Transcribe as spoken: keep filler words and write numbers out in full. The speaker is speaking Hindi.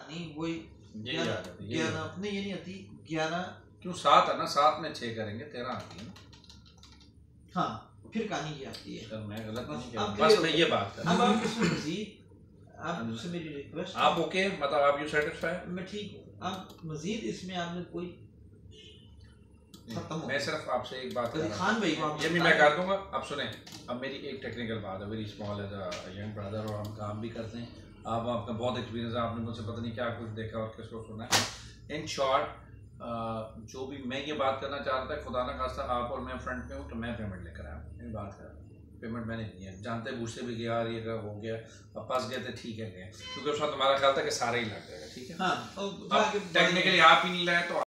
कहानी वही यही याद आती है, ग्यारह अपने ये नहीं आती ग्यारह क्यों सात है ना, सात में छह करेंगे तेरह आती है। हाँ फिर कहानी ये आती है। सर मैं गलत नहीं कह अब रहा, बस मैं ये बात कर रहा अब हूँ। आप इसमें मजीद आपसे मेरी रिक्वेस्ट, आप ओके मतलब आप यू सेटिस्फाइड? मैं ठीक हूँ। अब मजीद इसमें आपने कोई खत्म हो, मैं सिर्फ आपसे एक बात कर रहा खान भाई हूँ, ये भी मैं कर दूंगा। अब सुने, अब मेरी एक टेक्निकल बात है, very small as a young brother, और हम काम भी करते हैं। आप आपका बहुत एक्सपीरियंस है, आपने मुझसे पता नहीं क्या कुछ देखा और किसको सुना है। इन शॉर्ट जो भी मैं ये बात करना चाह रहा था, खुदा ना खास्ता आप और मैं फ्रंट में हूँ तो मैं पेमेंट लेकर आया, मैं बात कर रहा हूँ, पेमेंट मैंने नहीं है, जानते पूछते भी गया और ये हो गया, अब फंस गए थे, ठीक है गए, क्योंकि उस वक्त हमारा ख्याल था कि सारा ही लग जाएगा, ठीक है। हाँ टेक्निकली आप ही नहीं लाए तो